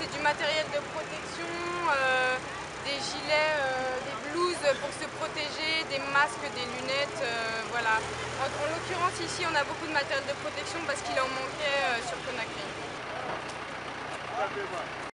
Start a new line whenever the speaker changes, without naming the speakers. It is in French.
c'est du matériel de protection, des gilets, des blouses pour se protéger, des masques, des lunettes, voilà. En l'occurrence ici on a beaucoup de matériel de protection parce qu'il en manquait sur Conakry.